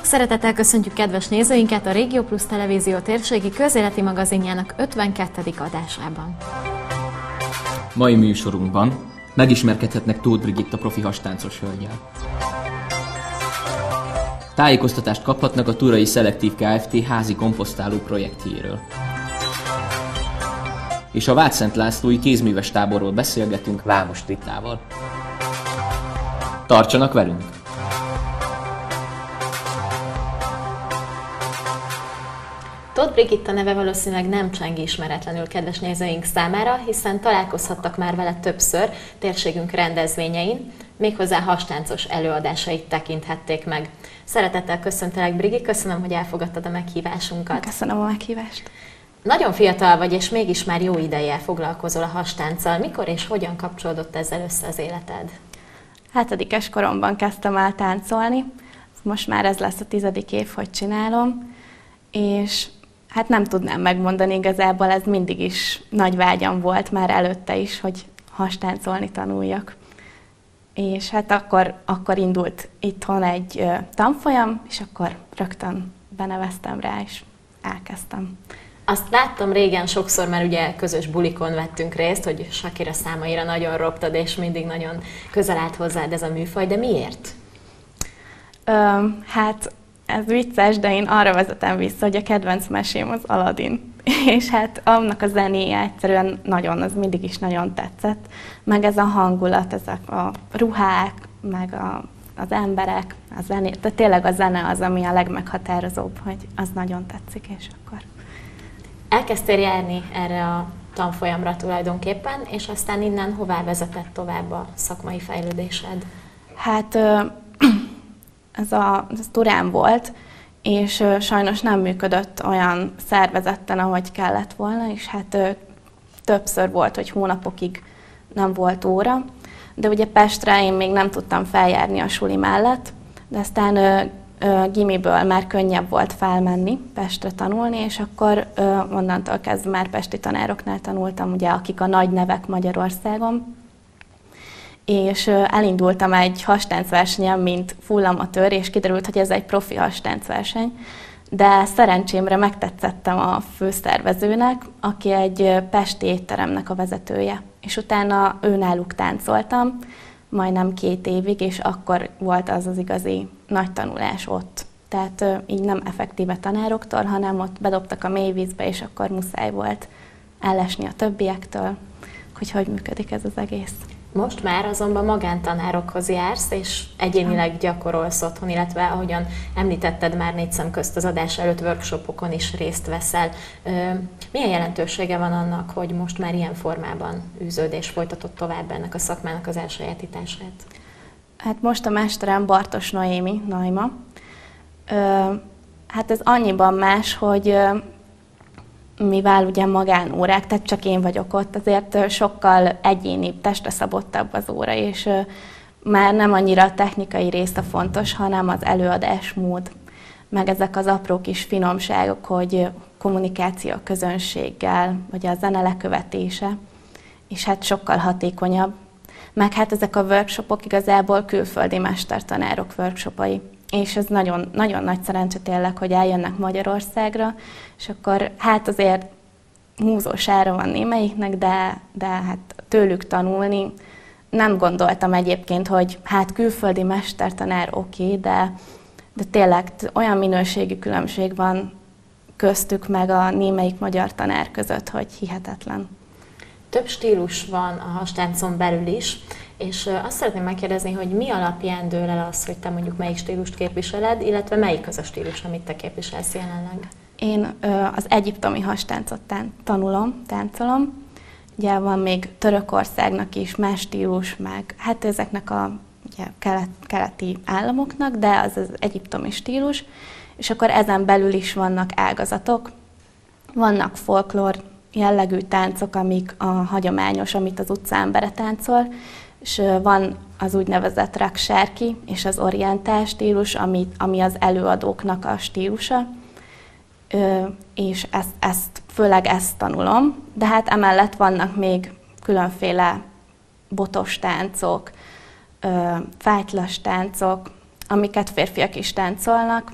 Szeretettel köszöntjük kedves nézőinket a Régió Plus Televízió térségi közéleti magazinjának 52. adásában. Mai műsorunkban megismerkedhetnek Tóth Brigitta profi hastáncos hölggyel. Tájékoztatást kaphatnak a Turai Szelektív Kft. Házi komposztáló projektjéről. És a Vádszent Lászlói kézműves táborról beszélgetünk Vámos Ritával. Tartsanak velünk! Tóth Brigitta neve valószínűleg nem cseng ismeretlenül kedves nézőink számára, hiszen találkozhattak már vele többször térségünk rendezvényein, méghozzá hastáncos előadásait tekinthették meg. Szeretettel köszöntelek, Brigi, köszönöm, hogy elfogadtad a meghívásunkat. Köszönöm a meghívást. Nagyon fiatal vagy, és mégis már jó ideje foglalkozol a hastánccal. Mikor és hogyan kapcsolódott ezzel össze az életed? 7. koromban kezdtem el táncolni, most már ez lesz a 10. év, hogy csinálom, és hát nem tudnám megmondani igazából, ez mindig is nagy vágyam volt már előtte is, hogy hastáncolni tanuljak. És hát akkor indult itthon egy tanfolyam, és akkor rögtön beneveztem rá, és elkezdtem. Azt láttam régen sokszor, mert ugye közös bulikon vettünk részt, hogy Shakira számaira nagyon roptad, és mindig nagyon közel állt hozzád ez a műfaj, de miért? Hát ez vicces, de én arra vezetem vissza, hogy a kedvenc mesém az Aladdin. És hát annak a zenéje egyszerűen nagyon, az mindig is nagyon tetszett. Meg ez a hangulat, ezek a ruhák, meg az emberek, a zené. Tehát tényleg a zene az, ami a legmeghatározóbb, hogy az nagyon tetszik, és akkor... Elkezdtél járni erre a tanfolyamra tulajdonképpen, és aztán innen hová vezetett tovább a szakmai fejlődésed? Hát ez Turán volt, és sajnos nem működött olyan szervezetten, ahogy kellett volna, és hát többször volt, hogy hónapokig nem volt óra, de ugye Pestre én még nem tudtam feljárni a suli mellett, de aztán gimiből már könnyebb volt felmenni Pestre tanulni, és akkor onnantól kezdve már pesti tanároknál tanultam, ugye, akik a nagy nevek Magyarországon, és elindultam egy hastáncversenyen, mint fullamatőr, és kiderült, hogy ez egy profi hastáncverseny, de szerencsémre megtetszettem a főszervezőnek, aki egy pesti étteremnek a vezetője, és utána őnáluk táncoltam, majdnem 2 évig, és akkor volt az az igazi nagy tanulás ott. Tehát így nem effektíve tanároktól, hanem ott bedobtak a mély vízbe, és akkor muszáj volt ellesni a többiektől, hogy működik ez az egész. Most már azonban magántanárokhoz jársz, és egyénileg gyakorolsz otthon, illetve ahogyan említetted már 4 szem közt az adás előtt, workshopokon is részt veszel. Milyen jelentősége van annak, hogy most már ilyen formában űzöd és folytatod tovább ennek a szakmának az elsajátítását? Hát most a mesterem Bartos Noémi, Naima. Hát ez annyiban más, hogy mivel ugye magánórák, tehát csak én vagyok ott, azért sokkal egyénibb, testre szabottabb az óra, és már nem annyira a technikai része fontos, hanem az előadásmód, meg ezek az apró kis finomságok, hogy kommunikáció a közönséggel, vagy a zene lekövetése, és hát sokkal hatékonyabb. Meg hát ezek a workshopok igazából külföldi mestertanárok workshopai. És ez nagyon, nagyon nagy szerencse tényleg, hogy eljönnek Magyarországra, és akkor hát azért húzós ára van némelyiknek, de hát tőlük tanulni. Nem gondoltam egyébként, hogy hát külföldi mestertanár oké, de tényleg olyan minőségi különbség van köztük meg a némelyik magyar tanár között, hogy hihetetlen. Több stílus van a hastáncon belül is, és azt szeretném megkérdezni, hogy mi alapján dől el az, hogy te mondjuk melyik stílust képviseled, illetve melyik az a stílus, amit te képviselsz jelenleg? Én az egyiptomi hastáncot táncolom. Ugye van még Törökországnak is más stílus, meg hát ezeknek a ugye, keleti államoknak, de az egyiptomi stílus, és akkor ezen belül is vannak ágazatok. Vannak folklór jellegű táncok, amik a hagyományos, amit az utcaembere táncol, és van az úgynevezett raksárki és az orientál stílus, ami az előadóknak a stílusa, és főleg ezt tanulom, de hát emellett vannak még különféle botos táncok, fájtlas táncok, amiket férfiak is táncolnak,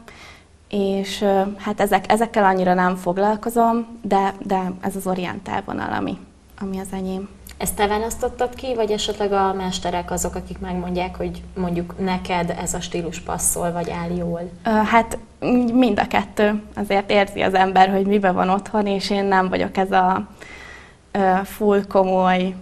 és hát ezekkel annyira nem foglalkozom, de ez az orientál vonal, ami az enyém. Ezt te választottad ki, vagy esetleg a mesterek azok, akik megmondják, hogy mondjuk neked ez a stílus passzol, vagy áll jól? Hát mind a kettő. Azért érzi az ember, hogy miben van otthon, és én nem vagyok ez a full komoly,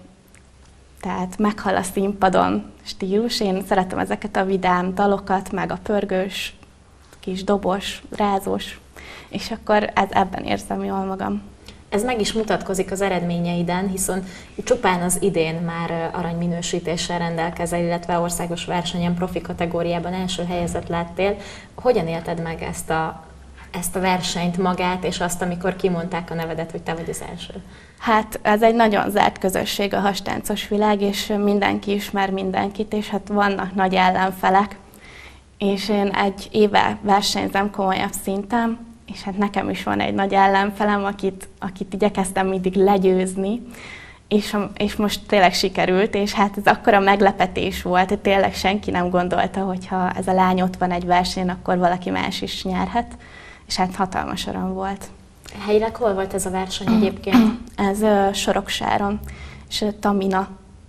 tehát meghal a színpadon stílus. Én szeretem ezeket a vidám dalokat, meg a pörgős, kis dobos, rázós, és akkor ebben érzem jól magam. Ez meg is mutatkozik az eredményeiden, hiszen csupán az idén már aranyminősítéssel rendelkezel, illetve országos versenyen profi kategóriában első helyezett lettél. Hogyan élted meg ezt a versenyt magát, és azt, amikor kimondták a nevedet, hogy te vagy az első? Hát ez egy nagyon zárt közösség, a hastáncos világ, és mindenki ismer mindenkit, és hát vannak nagy ellenfelek. És én egy éve versenyzem komolyabb szinten, és hát nekem is van egy nagy ellenfelem, akit igyekeztem mindig legyőzni, és most tényleg sikerült, és hát ez akkora meglepetés volt, hogy tényleg senki nem gondolta, hogy ha ez a lány ott van egy versenyen, akkor valaki más is nyerhet, és hát hatalmas öröm volt. Helyileg hol volt ez a verseny egyébként? Ez Soroksáron, és Tamina,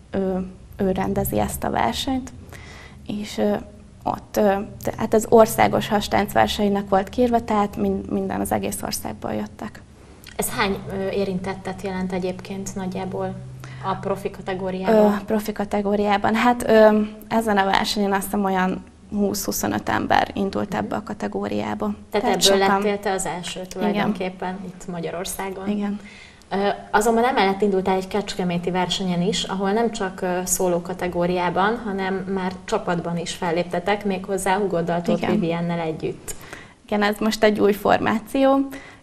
ő rendezi ezt a versenyt, és ott, hát az országos hastáncversenynek volt kiírva, tehát minden az egész országból jöttek. Ez hány érintettet jelent egyébként nagyjából a profi kategóriában? Profi kategóriában. Hát ezen a versenyen azt hiszem olyan 20-25 ember indult ebbe a kategóriába. Tehát ebből lettél te az első tulajdonképpen itt Magyarországon. Igen. Azonban emellett indultál egy kecskeméti versenyen is, ahol nem csak szóló kategóriában, hanem már csapatban is felléptetek, méghozzá Hugoddal, Tóth Viviennel együtt. Igen, ez most egy új formáció.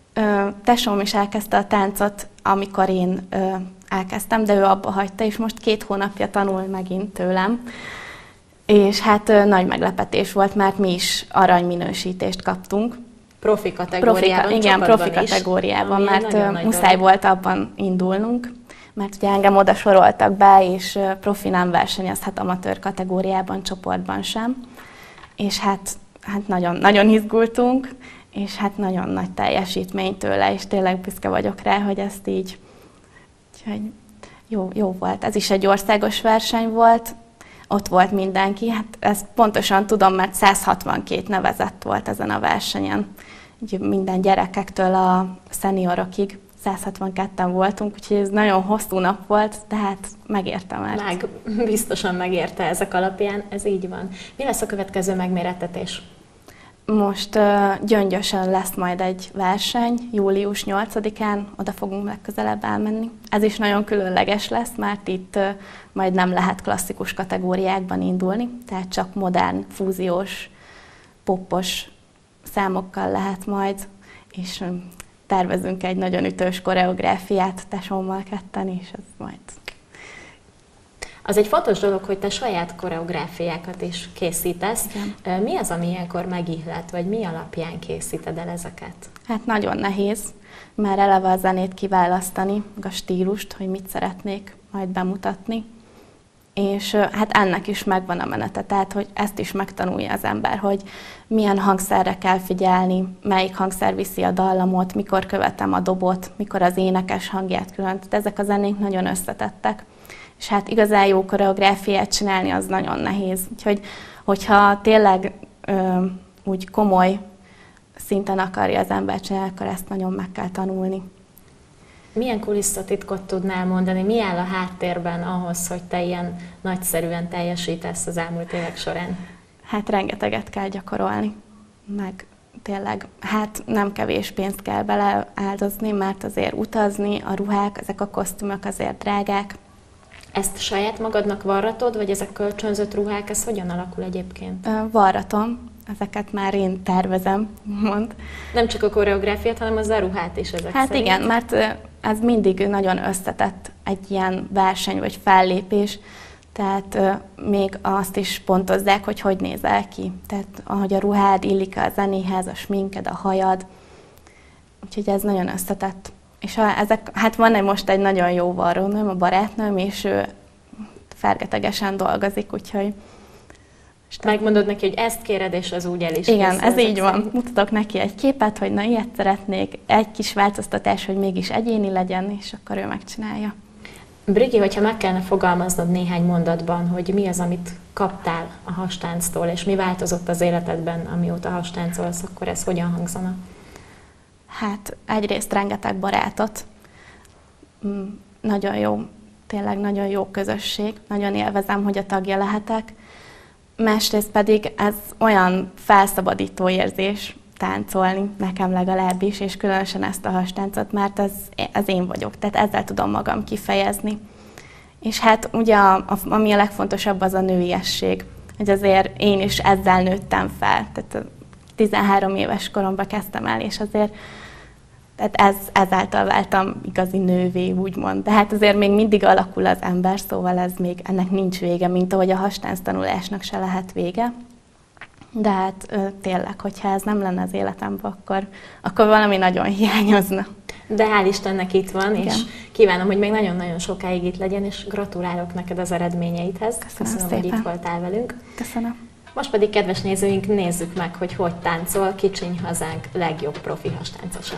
Tesóm is elkezdte a táncot, amikor én elkezdtem, de ő abba hagyta, és most 2 hónapja tanul megint tőlem. És hát nagy meglepetés volt, mert mi is aranyminősítést kaptunk. Profi kategóriában, igen, profi kategóriában, mert muszáj volt abban indulnunk, mert ugye engem oda soroltak be, és profi nem versenyezhet amatőr kategóriában, csoportban sem. És hát nagyon, nagyon izgultunk, és hát nagyon nagy teljesítmény tőle, és tényleg büszke vagyok rá, hogy ezt így, úgyhogy jó volt. Ez is egy országos verseny volt, ott volt mindenki, hát ezt pontosan tudom, mert 162 nevezett volt ezen a versenyen. Úgy minden gyerekektől a szeniorokig 162-en voltunk, úgyhogy ez nagyon hosszú nap volt, de hát megérte már. Biztosan megérte ezek alapján, ez így van. Mi lesz a következő megmérettetés? Most Gyöngyösön lesz majd egy verseny, július 8-án, oda fogunk legközelebb elmenni. Ez is nagyon különleges lesz, mert itt majd nem lehet klasszikus kategóriákban indulni, tehát csak modern, fúziós, poppos számokkal lehet majd, és tervezünk egy nagyon ütős koreográfiát tesómmal ketten, és ez majd... Az egy fontos dolog, hogy te saját koreográfiákat is készítesz. Igen. Mi az, ami ilyenkor megihlet, vagy mi alapján készíted el ezeket? Hát nagyon nehéz, már eleve a zenét kiválasztani, a stílust, hogy mit szeretnék majd bemutatni. És hát ennek is megvan a menete, tehát hogy ezt is megtanulja az ember, hogy milyen hangszerre kell figyelni, melyik hangszer viszi a dallamot, mikor követem a dobot, mikor az énekes hangját külön. Tehát ezek a zenék nagyon összetettek. És hát igazán jó koreográfiát csinálni, az nagyon nehéz. Úgyhogy, hogyha tényleg úgy komoly szinten akarja az ember csinálni, akkor ezt nagyon meg kell tanulni. Milyen kulisszatitkot tudnál mondani? Mi áll a háttérben ahhoz, hogy te ilyen nagyszerűen teljesítesz az elmúlt évek során? Hát rengeteget kell gyakorolni, meg tényleg, hát nem kevés pénzt kell beleáldozni, mert azért utazni, a ruhák, ezek a kosztümök azért drágák. Ezt saját magadnak varratod, vagy ezek kölcsönzött ruhák, ez hogyan alakul egyébként? Varratom, ezeket már én tervezem, mond. Nem csak a koreográfiát, hanem az a ruhát is ezek Hát szerint. igen, mert ez mindig nagyon összetett egy ilyen verseny vagy fellépés, tehát még azt is pontozzák, hogy nézel ki. Tehát ahogy a ruhád illik a zenéhez, a sminked, a hajad, úgyhogy ez nagyon összetett. És hát van most egy nagyon jó varrónőm, a barátnőm, és ő fergetegesen dolgozik, úgyhogy Megmondod neki, hogy ezt kéred, és az úgy el is. Igen, ez így van. Mutatok neki egy képet, hogy na ilyet szeretnék, egy kis változtatás, hogy mégis egyéni legyen, és akkor ő megcsinálja. Brigi, hogyha meg kellene fogalmaznod néhány mondatban, hogy mi az, amit kaptál a hastánctól, és mi változott az életedben, amióta hastáncolsz, akkor ez hogyan hangzana? Hát egyrészt rengeteg barátot, nagyon jó, tényleg nagyon jó közösség, nagyon élvezem, hogy a tagja lehetek. Másrészt pedig ez olyan felszabadító érzés táncolni, nekem legalábbis, és különösen ezt a hastáncot, mert ez én vagyok, tehát ezzel tudom magam kifejezni. És hát ugye ami a legfontosabb, az a nőiesség, hogy azért én is ezzel nőttem fel, tehát 13 éves koromban kezdtem el, és azért tehát ezáltal váltam igazi nővé, úgymond. De hát azért még mindig alakul az ember, szóval ennek nincs vége, mint ahogy a hastánc tanulásnak se lehet vége. De hát tényleg, hogyha ez nem lenne az életemben, akkor valami nagyon hiányozna. De hál' Istennek itt van, igen. És kívánom, hogy még nagyon-nagyon sokáig itt legyen, és gratulálok neked az eredményeidhez. Köszönöm, hogy itt voltál velünk. Köszönöm. Most pedig, kedves nézőink, nézzük meg, hogy táncol Kicsiny hazánk legjobb profi hastáncosa.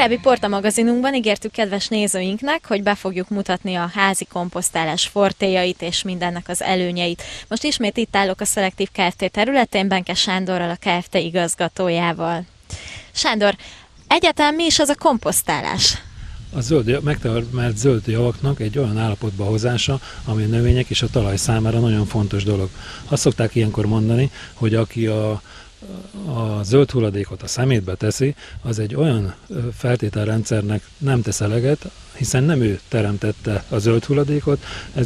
Korábbi Porta magazinunkban ígértük kedves nézőinknek, hogy be fogjuk mutatni a házi komposztálás fortéjait és mindennek az előnyeit. Most ismét itt állok a Szelektív Kft. Területén, Benke Sándorral, a Kft. Igazgatójával. Sándor, egyáltalán mi is az a komposztálás? A megtermelt zöld javaknak egy olyan állapotba hozása, ami a növények és a talaj számára nagyon fontos dolog. Azt szokták ilyenkor mondani, hogy aki a zöld hulladékot a szemétbe teszi, az egy olyan feltételrendszernek nem tesz eleget, hiszen nem ő teremtette a zöld hulladékot,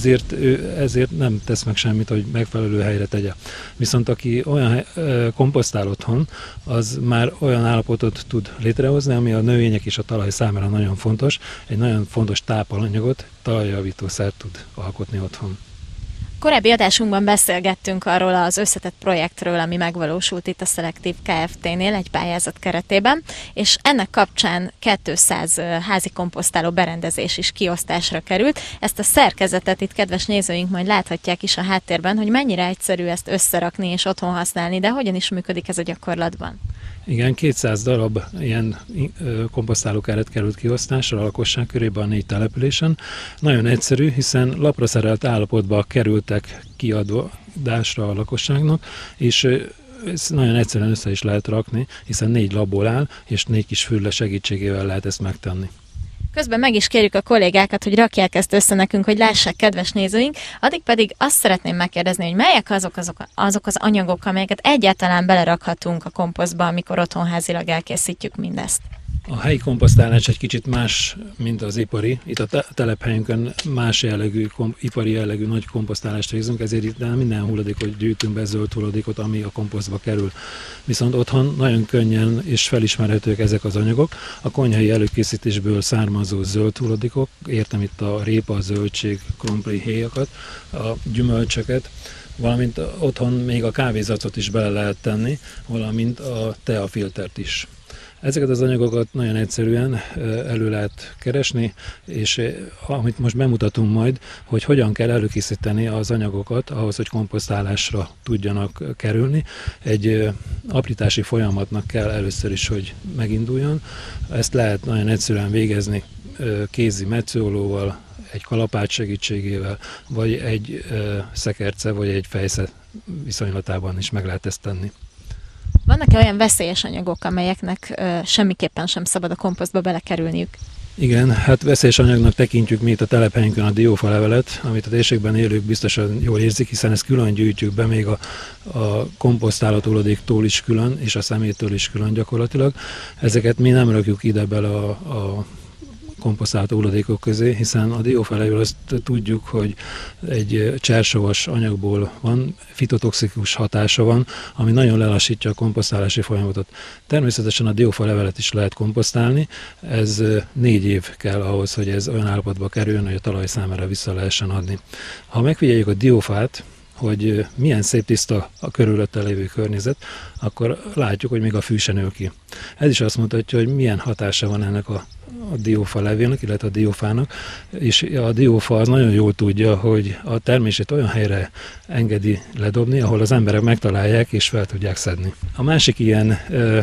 ezért nem tesz meg semmit, hogy megfelelő helyre tegye. Viszont aki olyan komposztál otthon, az már olyan állapotot tud létrehozni, ami a növények és a talaj számára nagyon fontos, egy nagyon fontos tápanyagot, talajjavítószert tud alkotni otthon. Korábbi adásunkban beszélgettünk arról az összetett projektről, ami megvalósult itt a Szelektív Kft-nél egy pályázat keretében, és ennek kapcsán 200 házi komposztáló berendezés is kiosztásra került. Ezt a szerkezetet itt kedves nézőink majd láthatják is a háttérben, hogy mennyire egyszerű ezt összerakni és otthon használni, de hogyan is működik ez a gyakorlatban? Igen, 200 darab ilyen komposztálókeret került kiosztásra a lakosság körében a 4 településen. Nagyon egyszerű, hiszen lapra szerelt állapotba kerültek kiadásra a lakosságnak, és ezt nagyon egyszerűen össze is lehet rakni, hiszen 4 labból áll, és 4 kis fürle segítségével lehet ezt megtenni. Közben meg is kérjük a kollégákat, hogy rakják ezt össze nekünk, hogy lássák, kedves nézőink. Addig pedig azt szeretném megkérdezni, hogy melyek azok az anyagok, amelyeket egyáltalán belerakhatunk a komposztba, amikor otthonházilag elkészítjük mindezt. A helyi komposztálás egy kicsit más, mint az ipari. Itt a telephelyünkön más jellegű, ipari jellegű nagy komposztálást végzünk, ezért itt minden hulladékot gyűjtünk be, zöld hulladékot, ami a komposztba kerül. Viszont otthon nagyon könnyen és felismerhetők ezek az anyagok. A konyhai előkészítésből származó zöld hulladékok, értem itt a répa, a zöldség, krumpli, héjakat, a gyümölcsöket, valamint otthon még a kávézacot is bele lehet tenni, valamint a teafiltert is. Ezeket az anyagokat nagyon egyszerűen elő lehet keresni, és amit most bemutatunk majd, hogy hogyan kell előkészíteni az anyagokat ahhoz, hogy komposztálásra tudjanak kerülni. Egy aprítási folyamatnak kell először is, hogy meginduljon. Ezt lehet nagyon egyszerűen végezni kézi metszőollóval, egy kalapács segítségével, vagy egy szekerce, vagy egy fejsze viszonylatában is meg lehet ezt tenni. Vannak-e olyan veszélyes anyagok, amelyeknek semmiképpen sem szabad a komposztba belekerülniük? Igen, hát veszélyes anyagnak tekintjük mi itt a telephelyünkön a diófalevelet, amit a térségben élők biztosan jól érzik, hiszen ezt külön gyűjtjük be, még a komposztálat hulladéktól is külön, és a szeméttől is külön gyakorlatilag. Ezeket mi nem rakjuk ide bele a komposztált hulladékok közé, hiszen a diófalevél azt tudjuk, hogy egy csersavas anyagból van, fitotoxikus hatása van, ami nagyon lelassítja a komposztálási folyamatot. Természetesen a diófalevelet is lehet komposztálni, ez 4 év kell ahhoz, hogy ez olyan állapotba kerüljön, hogy a talaj számára vissza lehessen adni. Ha megfigyeljük a diófát, hogy milyen szép tiszta a körülötte lévő környezet, akkor látjuk, hogy még a fű se nő ki. Ez is azt mutatja, hogy milyen hatása van ennek a diófa levélnek, illetve a diófának, és a diófa az nagyon jól tudja, hogy a termését olyan helyre engedi ledobni, ahol az emberek megtalálják és fel tudják szedni. A másik ilyen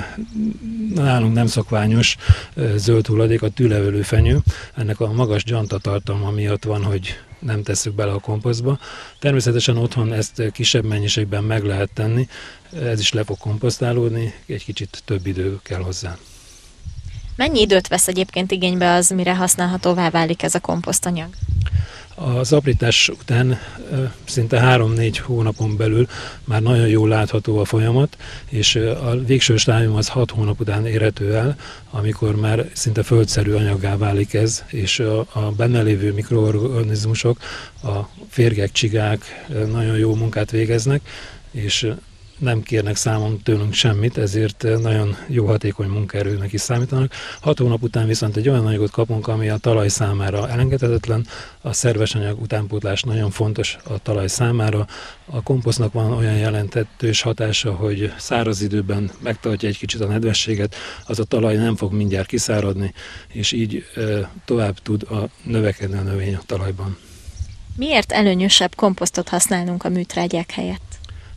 nálunk nem szokványos zöld hulladék a tűlevelőfenyő. Ennek a magas gyantatartalma miatt van, hogy nem tesszük bele a komposztba. Természetesen otthon ezt kisebb mennyiségben meg lehet tenni, ez is le fog komposztálódni, egy kicsit több idő kell hozzá. Mennyi időt vesz egyébként igénybe az, mire használhatóvá válik ez a komposztanyag? Az aprítás után szinte 3-4 hónapon belül már nagyon jól látható a folyamat, és a végső stádium az 6 hónap után érhető el, amikor már szinte földszerű anyaggá válik ez, és a benne lévő mikroorganizmusok, a férgek, csigák nagyon jó munkát végeznek, és nem kérnek számon tőlünk semmit, ezért nagyon jó hatékony munkaerőnek is számítanak. 6 hónap után viszont egy olyan anyagot kapunk, ami a talaj számára elengedhetetlen. A szerves anyag utánpótlás nagyon fontos a talaj számára. A komposztnak van olyan jelentettős hatása, hogy száraz időben megtartja egy kicsit a nedvességet, az a talaj nem fog mindjárt kiszáradni, és így tovább tud növekedni a növény a talajban. Miért előnyösebb komposztot használnunk a műtrágyák helyett?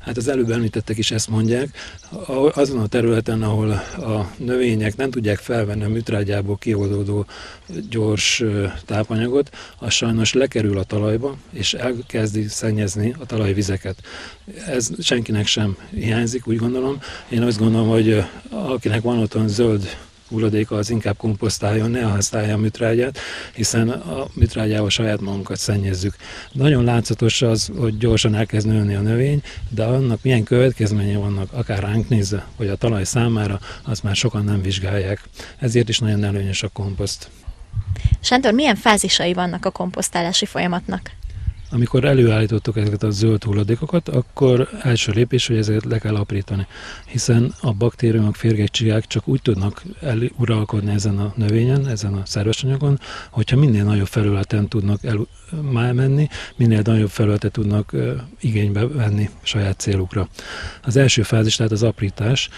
Hát az előbb említettek is ezt mondják. Azon a területen, ahol a növények nem tudják felvenni a műtrágyából kioldódó gyors tápanyagot, az sajnos lekerül a talajba, és elkezdi szennyezni a talajvizeket. Ez senkinek sem hiányzik, úgy gondolom. Én azt gondolom, hogy akinek van otthon zöld hulladéka, az inkább komposztáljon, ne használja a műtrágyát, hiszen a műtrágyával saját magunkat szennyezzük. Nagyon látszatos az, hogy gyorsan elkezd nőni a növény, de annak milyen következménye vannak, akár ránk nézve, vagy a talaj számára, azt már sokan nem vizsgálják. Ezért is nagyon előnyös a komposzt. Sándor, milyen fázisai vannak a komposztálási folyamatnak? Amikor előállítottuk ezeket a zöld hulladékokat, akkor első lépés, hogy ezeket le kell aprítani, hiszen a baktériumok, férgekcsigák csak úgy tudnak uralkodni ezen a növényen, ezen a szerves anyagon, hogyha minél nagyobb felületen tudnak elmenni, minél nagyobb felületet tudnak igénybe venni saját célukra. Az első fázis, tehát az aprítás,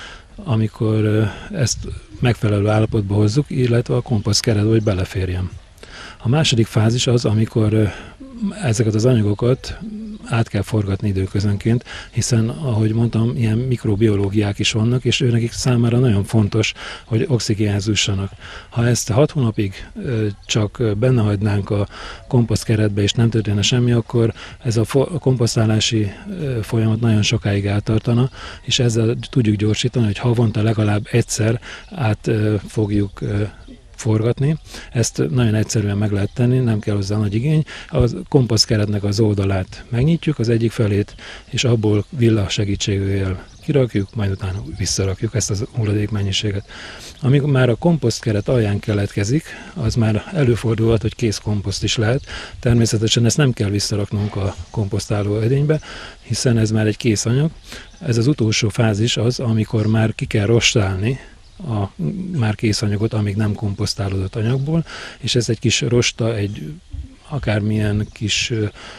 amikor ezt megfelelő állapotba hozzuk, illetve a komposzt keretbe, hogy beleférjen. A második fázis az, amikor ezeket az anyagokat át kell forgatni időközönként, hiszen, ahogy mondtam, ilyen mikrobiológiák is vannak, és őnekik számára nagyon fontos, hogy oxigénhez jussanak. Ha ezt 6 hónapig csak benne hagynánk a komposztkeretbe, és nem történne semmi, akkor ez a komposztálási folyamat nagyon sokáig eltartana, és ezzel tudjuk gyorsítani, hogy havonta legalább egyszer át fogjuk forgatni. Ezt nagyon egyszerűen meg lehet tenni, nem kell hozzá nagy igény. A komposztkeretnek az oldalát megnyitjuk, az egyik felét, és abból villa segítségével kirakjuk, majd utána visszarakjuk ezt a hulladékmennyiséget. Amíg már a komposztkeret alján keletkezik, az már előfordulhat, hogy kész komposzt is lehet. Természetesen ezt nem kell visszaraknunk a komposztáló edénybe, hiszen ez már egy kész anyag. Ez az utolsó fázis az, amikor már ki kell rostálni a már kész anyagot, amíg nem komposztálódott anyagból, és ez egy kis rosta, egy akármilyen kis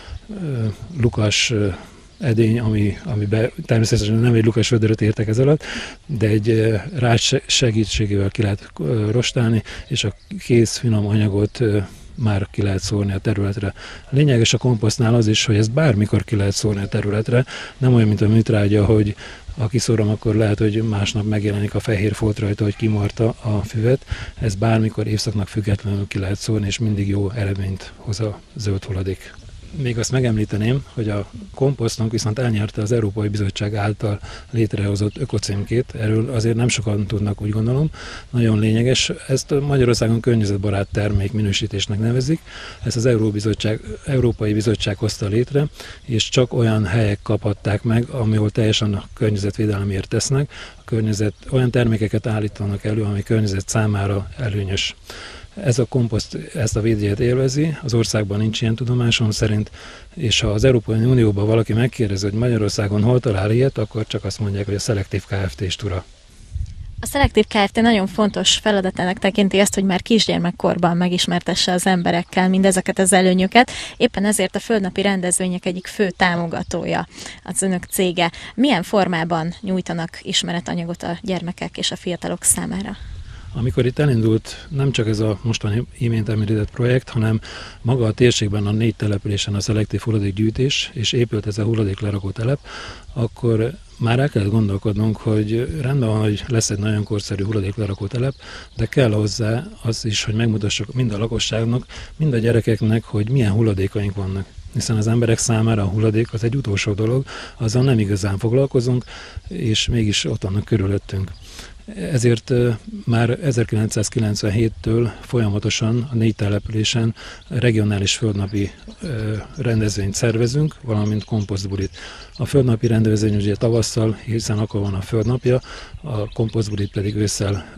lukas edény, amiben természetesen nem egy lukas vödröt értek ez alatt, de egy rács segítségével ki lehet rostálni, és a kész finom anyagot már ki lehet szórni a területre. Lényeges a komposztnál az is, hogy ezt bármikor ki lehet szórni a területre, nem olyan, mint a műtrágya, hogy ha kiszórom, akkor lehet, hogy másnap megjelenik a fehér folt rajta, hogy kimarta a füvet. Ez bármikor évszaknak függetlenül ki lehet szórni, és mindig jó eredményt hoz a zöld hulladék. Még azt megemlíteném, hogy a komposztunk viszont elnyerte az Európai Bizottság által létrehozott ökocímkét. Erről azért nem sokan tudnak, úgy gondolom. Nagyon lényeges. Ezt Magyarországon környezetbarát termék minősítésnek nevezik. Ezt az Európai Bizottság hozta létre, és csak olyan helyek kaphatták meg, ahol teljesen a környezetvédelemért tesznek. Olyan termékeket állítanak elő, ami környezet számára előnyös. Ez a komposzt ezt a védjegyet élvezi, az országban nincs ilyen tudomásom szerint, és ha az Európai Unióban valaki megkérdezi, hogy Magyarországon hol talál ilyet, akkor csak azt mondják, hogy a Szelektív Kft. Tura. A Szelektív Kft. Nagyon fontos feladatának tekinti ezt, hogy már kisgyermekkorban megismertesse az emberekkel mindezeket az előnyöket. Éppen ezért a földnapi rendezvények egyik fő támogatója az önök cége. Milyen formában nyújtanak ismeretanyagot a gyermekek és a fiatalok számára? Amikor itt elindult nem csak ez a mostani imént említett projekt, hanem maga a térségben a 4 településen a szelektív hulladékgyűjtés, és épült ez a hulladéklerakó telep, akkor már el kellett gondolkodnunk, hogy rendben van, hogy lesz egy nagyon korszerű hulladéklerakó telep, de kell hozzá az is, hogy megmutassuk mind a lakosságnak, mind a gyerekeknek, hogy milyen hulladékaink vannak. Hiszen az emberek számára a hulladék az egy utolsó dolog, azzal nem igazán foglalkozunk, és mégis ott vannak körülöttünk. Ezért már 1997-től folyamatosan a 4 településen regionális földnapi rendezvényt szervezünk, valamint komposztbulit. A földnapi rendezvény ugye tavasszal, hiszen akkor van a földnapja, a komposztbulit pedig ősszel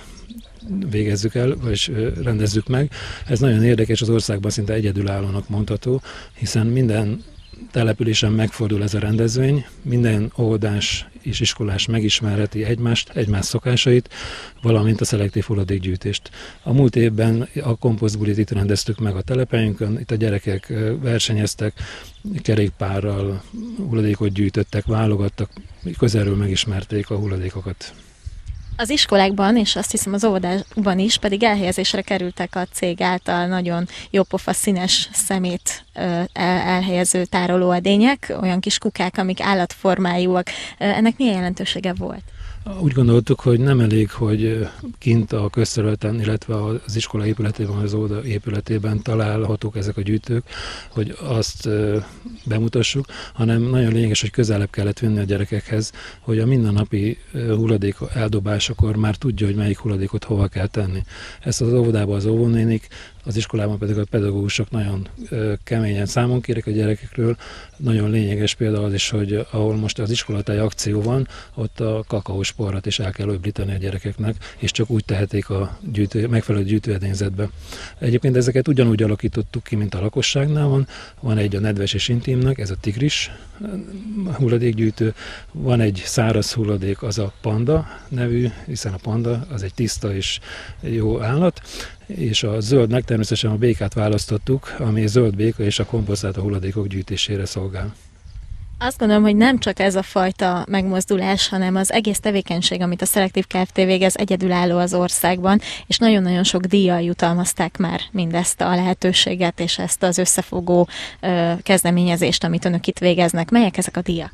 végezzük el, vagy rendezzük meg. Ez nagyon érdekes, az országban szinte egyedülállónak mondható, hiszen minden településen megfordul ez a rendezvény, minden óvodás és iskolás megismerheti egymás szokásait, valamint a szelektív hulladékgyűjtést. A múlt évben a komposztbulit itt rendeztük meg a telepeinkön, itt a gyerekek versenyeztek, kerékpárral hulladékot gyűjtöttek, válogattak, közelről megismerték a hulladékokat. Az iskolákban, és azt hiszem az óvodákban is pedig elhelyezésre kerültek a cég által nagyon jópofa színes szemét elhelyező tárolóedények, olyan kis kukák, amik állatformájúak. Ennek milyen jelentősége volt? Úgy gondoltuk, hogy nem elég, hogy kint a közterületen, illetve az iskola épületében, az óvoda épületében találhatók ezek a gyűjtők, hogy azt bemutassuk, hanem nagyon lényeges, hogy közelebb kellett vinni a gyerekekhez, hogy a mindennapi hulladék eldobásakor már tudja, hogy melyik hulladékot hova kell tenni. Ezt az óvodában az óvónénik, az iskolában pedig a pedagógusok nagyon keményen számon kérik a gyerekekről. Nagyon lényeges például az is, hogy ahol most az iskolatáj akció van, ott a kakaós porrat is el kell öblíteni a gyerekeknek, és csak úgy tehetik a megfelelő gyűjtőedényzetbe. Egyébként ezeket ugyanúgy alakítottuk ki, mint a lakosságnál van. Van egy a nedves és intimnek, ez a tigris hulladékgyűjtő, van egy száraz hulladék, az a panda nevű, hiszen a panda az egy tiszta és jó állat, és a zöldnek természetesen a békát választottuk, ami zöld béka és a komposztálta hulladékok gyűjtésére szolgál. Azt gondolom, hogy nem csak ez a fajta megmozdulás, hanem az egész tevékenység, amit a Szelektív Kft. Végez, egyedülálló az országban, és nagyon-nagyon sok díjjal jutalmazták már mindezt a lehetőséget, és ezt az összefogó kezdeményezést, amit önök itt végeznek. Melyek ezek a díjak?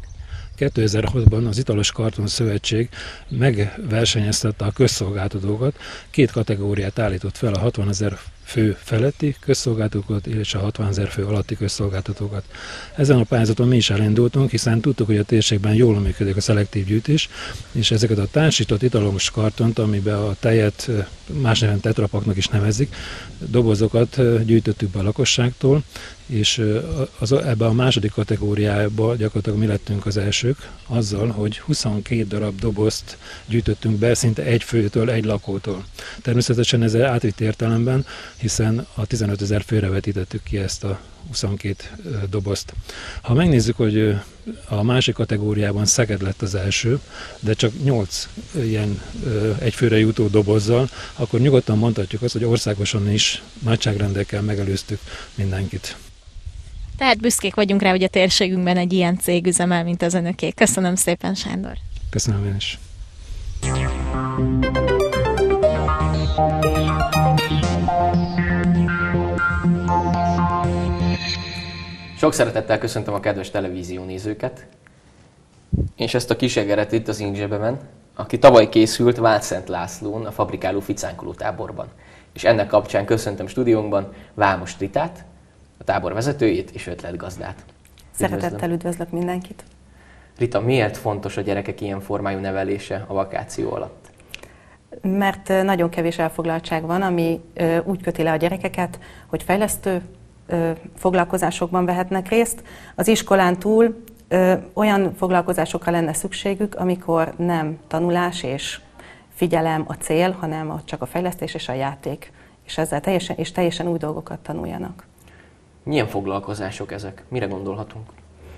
2006-ban az Italos Karton Szövetség megversenyeztette a közszolgáltatókat, 2 kategóriát állított fel, a 60 000 fő feletti közszolgáltatókat és a 60 000 fő alatti közszolgáltatókat. Ezen a pályázaton mi is elindultunk, hiszen tudtuk, hogy a térségben jól működik a szelektív gyűjtés, és ezeket a társított italos kartont, amiben a tejet más neven tetrapaknak is nevezik, dobozokat gyűjtöttük be a lakosságtól, és ebbe a második kategóriába gyakorlatilag mi lettünk az elsők, azzal, hogy 22 darab dobozt gyűjtöttünk be, szinte egy főtől, egy lakótól. Természetesen ez átvitt értelemben, hiszen a 15 000 főre vetítettük ki ezt a 22 dobozt. Ha megnézzük, hogy a másik kategóriában Szeged lett az első, de csak 8 ilyen egyfőre jutó dobozzal, akkor nyugodtan mondhatjuk azt, hogy országosan is nagyságrendekkel megelőztük mindenkit. Tehát büszkék vagyunk rá, hogy a térségünkben egy ilyen cég üzemel, mint az önöké. Köszönöm szépen, Sándor! Köszönöm én is! Sok szeretettel köszöntöm a kedves televízió nézőket, és ezt a kis egeret itt az ingzsebemen, aki tavaly készült Vácszent Lászlón, a fabrikáló ficánkoló táborban. És ennek kapcsán köszöntöm stúdiónkban Vámos Ritát, a tábor vezetőjét és ötletgazdát. Szeretettel üdvözlök mindenkit! Rita, miért fontos a gyerekek ilyen formájú nevelése a vakáció alatt? Mert nagyon kevés elfoglaltság van, ami úgy köti le a gyerekeket, hogy fejlesztő foglalkozásokban vehetnek részt. Az iskolán túl olyan foglalkozásokra lenne szükségük, amikor nem tanulás és figyelem a cél, hanem csak a fejlesztés és a játék, és ezzel teljesen új dolgokat tanuljanak. Milyen foglalkozások ezek? Mire gondolhatunk?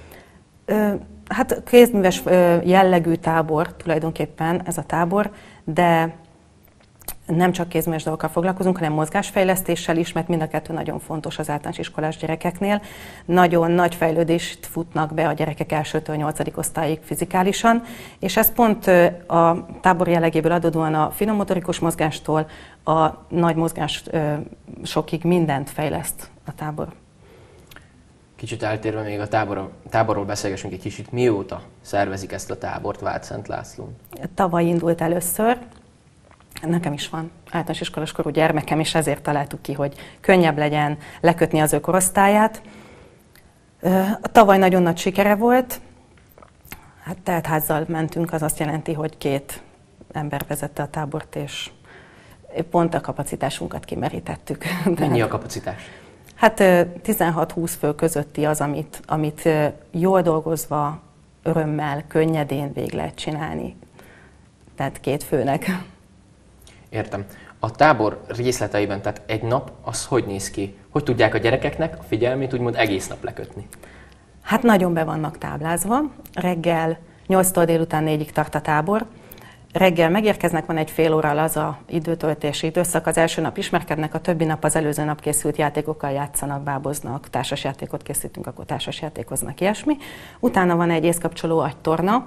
Hát kézműves jellegű tábor tulajdonképpen ez a tábor, de nem csak kézműves dolgokkal foglalkozunk, hanem mozgásfejlesztéssel is, mert mind a kettő nagyon fontos az általános iskolás gyerekeknél. Nagyon nagy fejlődést futnak be a gyerekek 1-től 8. osztályig fizikálisan, és ez pont a tábor jellegéből adódóan a finommotorikus mozgástól a nagy mozgásokig mindent fejleszt a tábor. Kicsit eltérve még a táborról beszélgessünk egy kicsit. Mióta szervezik ezt a tábort Vácszent Lászlón? Tavaly indult először. Nekem is van általános iskolas korú gyermekem, és ezért találtuk ki, hogy könnyebb legyen lekötni az ő korosztályát. Tavaly nagyon nagy sikere volt. Hát teltházzal mentünk, az azt jelenti, hogy 2 ember vezette a tábort, és pont a kapacitásunkat kimerítettük. Mennyi a kapacitás? Hát 16-20 fő közötti az, amit jól dolgozva, örömmel, könnyedén végig lehet csinálni. Tehát 2 főnek. Értem. A tábor részleteiben, tehát egy nap, az hogy néz ki? Hogy tudják a gyerekeknek a figyelmét úgymond egész nap lekötni? Hát nagyon be vannak táblázva. Reggel 8-tól délután 4-ig tart a tábor. Reggel megérkeznek, van egy fél óra laza időtöltési időszak, az első nap ismerkednek, a többi nap az előző nap készült játékokkal játszanak, báboznak, társasjátékot készítünk, akkor társasjátékoznak, ilyesmi. Utána van egy észkapcsoló agytorna,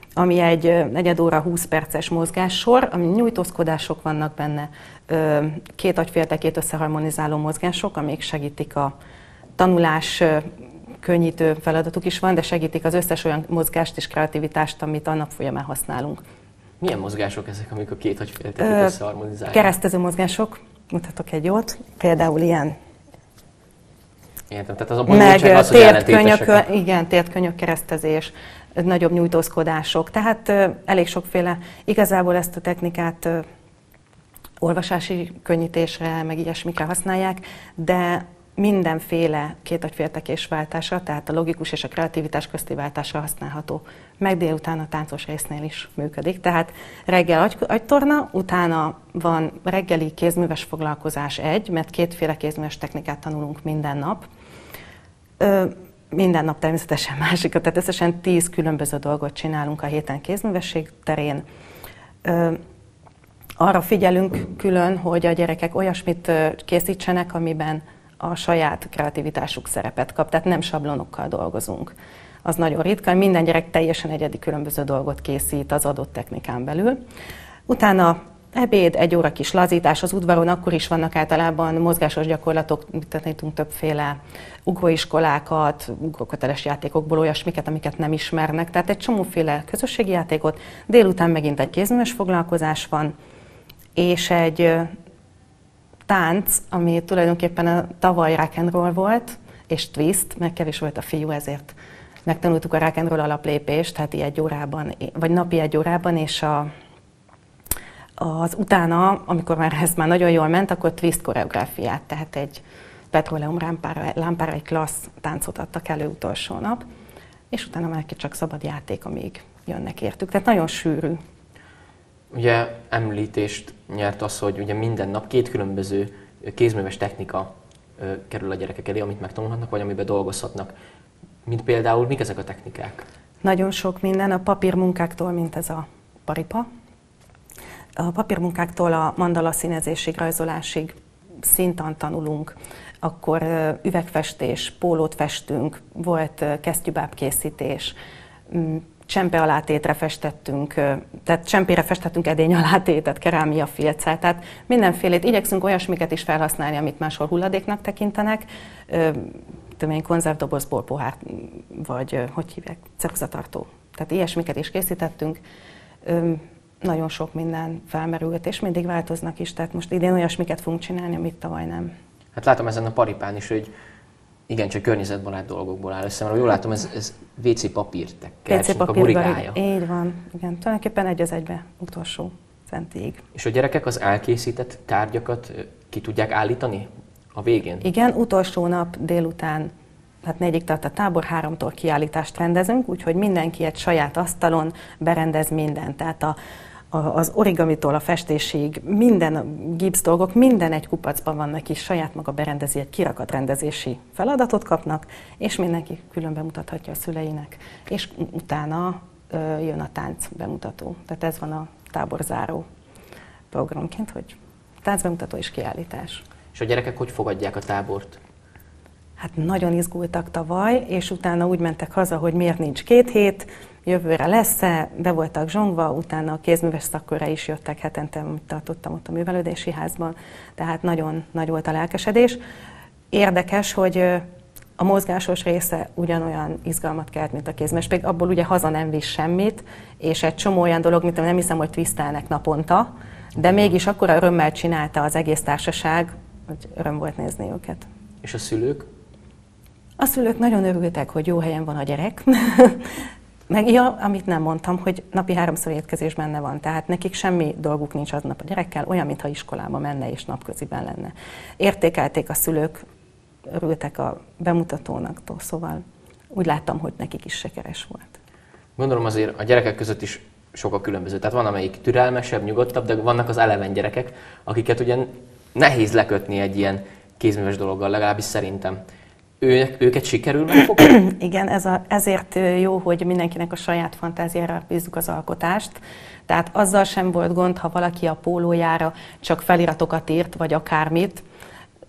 ami egy negyed óra 20 perces mozgássor, ami nyújtózkodások vannak benne, két agyféltekét összeharmonizáló mozgások, amik segítik a tanulás, könnyítő feladatuk is van, de segítik az összes olyan mozgást és kreativitást, amit a nap folyamán használunk. Milyen mozgások ezek, amik a két agyféltekét összeharmonizálják? Keresztező mozgások, mutatok egy jót, például ilyen. Értem, tehát az a bonyolultság az, hogy ellentétesek. Igen, térdkönyök keresztezés, nagyobb nyújtózkodások, tehát elég sokféle. Igazából ezt a technikát olvasási könnyítésre, meg ilyesmikre használják, de mindenféle két agyféltekés váltásra, tehát a logikus és a kreativitás közti váltásra használható. Meg délután a táncos résznél is működik. Tehát reggel agytorna, utána van reggeli kézműves foglalkozás 1, mert kétféle kézműves technikát tanulunk minden nap. Minden nap természetesen másikat, tehát összesen 10 különböző dolgot csinálunk a héten kézművesség terén. Arra figyelünk külön, hogy a gyerekek olyasmit készítsenek, amiben a saját kreativitásuk szerepet kap, tehát nem sablonokkal dolgozunk. Az nagyon ritka, minden gyerek teljesen egyedi különböző dolgot készít az adott technikán belül. Utána ebéd, 1 óra kis lazítás az udvaron, akkor is vannak általában mozgásos gyakorlatok, tanítunk többféle ugróiskolákat, ugróköteles játékokból olyasmiket, amiket nem ismernek, tehát egy csomóféle közösségi játékot, délután megint egy kézműves foglalkozás van, és egy tánc, ami tulajdonképpen a tavaly rock and roll volt, és twist, mert kevés volt a fiú, ezért megtanultuk a rock and roll alaplépést, tehát 1 órában, vagy napi 1 órában, és az utána, amikor már ez már nagyon jól ment, akkor twist koreográfiát, tehát egy petróleum lámpára egy klassz táncot adtak elő utolsó nap, és utána már csak szabad játék, amíg jönnek értük. Tehát nagyon sűrű. Ugye említést nyert az, hogy ugye minden nap 2 különböző kézműves technika kerül a gyerekek elé, amit megtanulhatnak, vagy amiben dolgozhatnak. Mint például, mik ezek a technikák? Nagyon sok minden, a papírmunkáktól, mint ez a paripa. A papírmunkáktól a mandala színezésig, rajzolásig szinten tanulunk, akkor üvegfestés, pólót festünk, volt kesztyűbábkészítés, csempe alátétre festettünk, tehát csempére festettünk edény alátétet, kerámia filccel, tehát mindenfélét. Igyekszünk olyasmiket is felhasználni, amit máshol hulladéknak tekintenek, konzervdobozból pohár, vagy hogy hívják, ceruzatartó. Tehát ilyesmiket is készítettünk. Nagyon sok minden felmerült, és mindig változnak is, tehát most idén olyasmiket fogunk csinálni, amit tavaly nem. Hát látom ezen a paripán is, hogy igencsak környezetbarát dolgokból áll össze, mert jól látom, ez WC papírtekkel, a gurigája. Így van, igen. Tulajdonképpen 1 az 1-be, utolsó centig. És a gyerekek az elkészített tárgyakat ki tudják állítani a végén? Igen, utolsó nap délután, hát 4-ig tart a tábor, 3-tól kiállítást rendezünk, úgyhogy mindenki egy saját asztalon berendez mindent. Tehát az origamitól a festésig, minden a gipsz dolgok, minden egy kupacban van neki, saját maga berendezi, egy kirakatrendezési feladatot kapnak, és mindenki külön bemutathatja a szüleinek. És utána jön a tánc bemutató. Tehát ez van a táborzáró programként, hogy táncbemutató és kiállítás. És a gyerekek hogy fogadják a tábort? Hát nagyon izgultak tavaly, és utána úgy mentek haza, hogy miért nincs 2 hét, jövőre lesz-e, be voltak zsongva, utána a kézműves szakkörre is jöttek hetente, amit tartottam ott a művelődési házban, tehát nagyon nagy volt a lelkesedés. Érdekes, hogy a mozgásos része ugyanolyan izgalmat kelt, mint a kézműves, pedig abból ugye haza nem visz semmit, és egy csomó olyan dolog, mint nem hiszem, hogy twistelnek naponta, de mégis akkora örömmel csinálta az egész társaság, hogy öröm volt nézni őket. És a szülők? A szülők nagyon örültek, hogy jó helyen van a gyerek. Meg ja, amit nem mondtam, hogy napi 3-szor étkezés benne van, tehát nekik semmi dolguk nincs aznap a gyerekkel, olyan, mintha iskolába menne és napköziben lenne. Értékelték a szülők, örültek a bemutatónak, szóval úgy láttam, hogy nekik is sikeres volt. Gondolom azért a gyerekek között is sok a különböző. Tehát van, amelyik türelmesebb, nyugodtabb, de vannak az eleven gyerekek, akiket ugye nehéz lekötni egy ilyen kézműves dologgal, legalábbis szerintem. Őket sikerül megfogni? Igen, ezért jó, hogy mindenkinek a saját fantáziára bízzuk az alkotást. Tehát azzal sem volt gond, ha valaki a pólójára csak feliratokat írt, vagy akármit.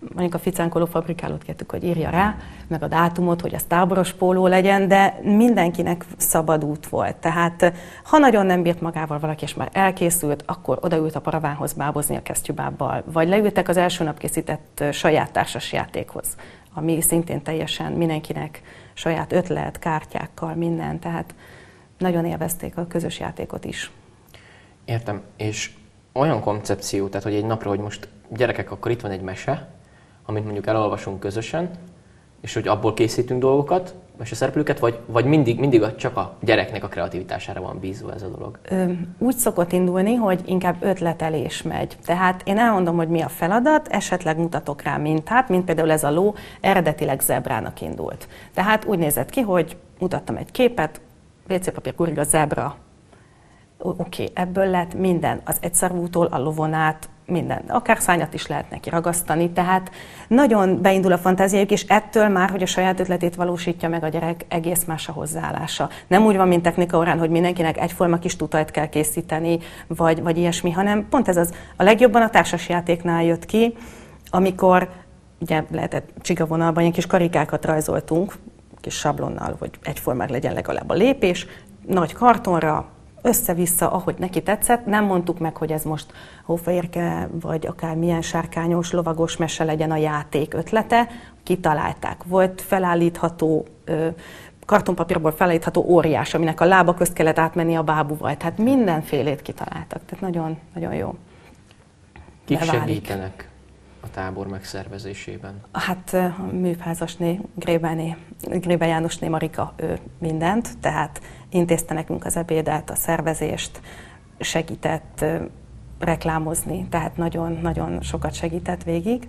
mondjuk a ficánkoló fabrikálót kértük, hogy írja rá, meg a dátumot, hogy az táboros póló legyen, de mindenkinek szabad út volt. Tehát ha nagyon nem bírt magával valaki, és már elkészült, akkor odaült a paravánhoz bábozni a kesztyűbábbal, vagy leültek az első nap készített saját társasjátékhoz, ami szintén teljesen mindenkinek saját ötlet, kártyákkal, minden, tehát nagyon élvezték a közös játékot is. Értem, és olyan koncepció, tehát hogy egy napra, hogy most gyerekek, akkor itt van egy mese, amit mondjuk elolvasunk közösen, és hogy abból készítünk dolgokat, meseszereplőket, vagy mindig csak a gyereknek a kreativitására van bízva ez a dolog? Úgy szokott indulni, hogy inkább ötletelés megy. Tehát én elmondom, hogy mi a feladat, esetleg mutatok rá mintát, mint például ez a ló eredetileg zebrának indult. Tehát úgy nézett ki, hogy mutattam egy képet, WC-papír, guriga, zebra. Oké, ebből lett minden, az egyszarvútól a lovon át, minden. Akár szárnyat is lehet neki ragasztani, tehát nagyon beindul a fantáziájuk, és ettől már, hogy a saját ötletét valósítja meg a gyerek, egész más a hozzáállása. Nem úgy van, mint technika órán, hogy mindenkinek egyforma kis tutajt kell készíteni, vagy ilyesmi, hanem pont ez az. A legjobban a társasjátéknál jött ki, amikor ugye lehetett csigavonalban ilyen kis karikákat rajzoltunk, kis sablonnal, hogy egyformák legyen legalább a lépés, nagy kartonra, össze-vissza, ahogy neki tetszett, nem mondtuk meg, hogy ez most hófehérke, vagy akár milyen sárkányos, lovagos mese legyen a játék ötlete, kitalálták. Volt felállítható, kartonpapírból felállítható óriás, aminek a lába közt kellett átmenni a bábúval, tehát mindenfélét kitaláltak, tehát nagyon, nagyon jó. Kik segítenek a tábor megszervezésében? Hát a műházasné, Grébe Jánosné Marika, ő mindent, tehát intézte nekünk az ebédet, a szervezést, segített reklámozni, tehát nagyon-nagyon sokat segített végig.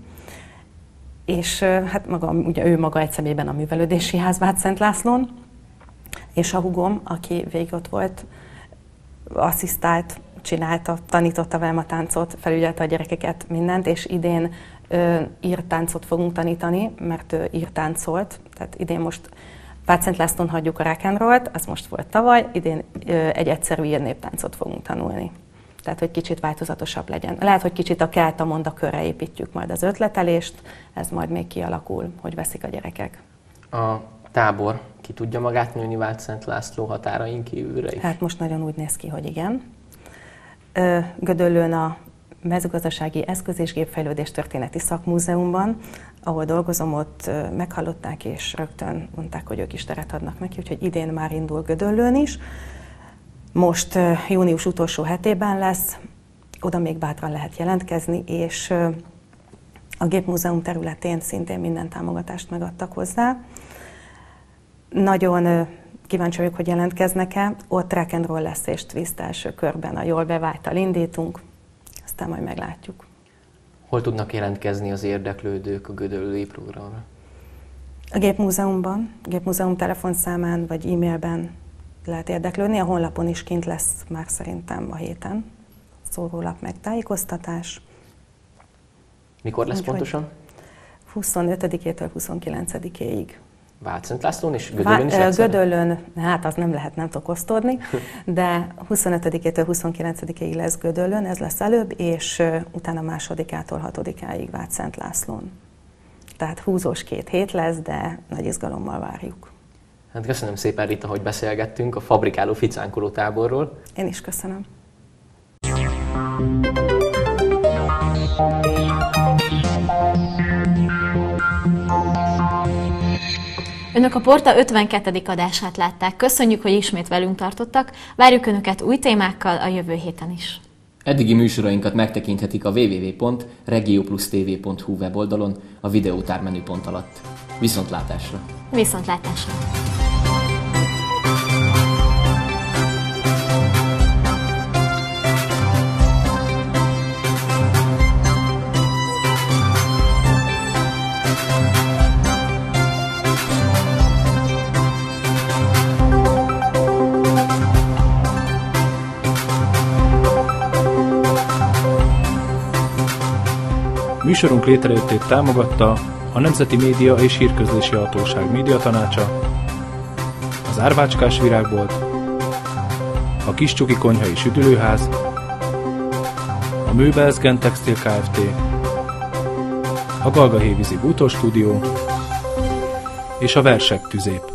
És hát maga, ugye ő maga egy személyben a művelődési ház Vádszent Lászlón, és a húgom, aki végig ott volt, asszisztált, csinálta, tanította velem a táncot, felügyelte a gyerekeket, mindent, és idén írtáncot fogunk tanítani, mert ő írtáncolt, tehát idén most Vádszent Lászlón hagyjuk a rock and rollt, az most volt tavaly, idén egy egyszerű írnéptáncot fogunk tanulni. Tehát, hogy kicsit változatosabb legyen. Lehet, hogy kicsit a kelta mondakörre építjük majd az ötletelést, ez majd még kialakul, hogy veszik a gyerekek. A tábor ki tudja magát nőni Vádszent László határain kívülre is? Hát most nagyon úgy néz ki, hogy igen. Gödöllőn a Mezőgazdasági Eszköz- és Gépfejlődés Történeti Szakmúzeumban, ahol dolgozom, ott meghallották, és rögtön mondták, hogy ők is teret adnak neki, úgyhogy idén már indul Gödöllőn is. Most június utolsó hetében lesz, oda még bátran lehet jelentkezni, és a Gépmúzeum területén szintén minden támogatást megadtak hozzá. Nagyon kíváncsi vagyok, hogy jelentkeznek-e. Ott rock and roll lesz és twist első körben, a Jól bevágttal indítunk, aztán majd meglátjuk. Hol tudnak jelentkezni az érdeklődők a gödöllői programra? A Gépmúzeumban, Gépmúzeum telefonszámán vagy e-mailben lehet érdeklődni. A honlapon is kint lesz már szerintem a héten szórólap meg tájékoztatás. Mikor lesz pontosan? 25-től 29-éig. Vádszent Lászlón és Gödöllőn is lesz? Gödöllőn, hát az nem lehet, nem tudok osztódni, de 25-től 29-éig lesz Gödöllőn, ez lesz előbb, és utána 2-től 6-áig Vádszent Lászlón. Tehát húzós 2 hét lesz, de nagy izgalommal várjuk. Hát köszönöm szépen, Rita, hogy beszélgettünk a fabrikáló ficánkoló táborról. Én is köszönöm. Önök a Porta 52. adását látták. Köszönjük, hogy ismét velünk tartottak. Várjuk Önöket új témákkal a jövő héten is. Eddigi műsorainkat megtekinthetik a www.regioplustv.hu weboldalon a videótár menüpont alatt. Viszontlátásra! Viszontlátásra! Műsorunk létrejöttét támogatta a Nemzeti Média és Hírközlési Hatóság médiatanácsa, az Árvácskás Virágbolt, a Kiscsuki Konyhai Sütülőház, a Möbelszgen Textil Kft., a Galgahévízi Bútorstúdió és a Versek Tüzép.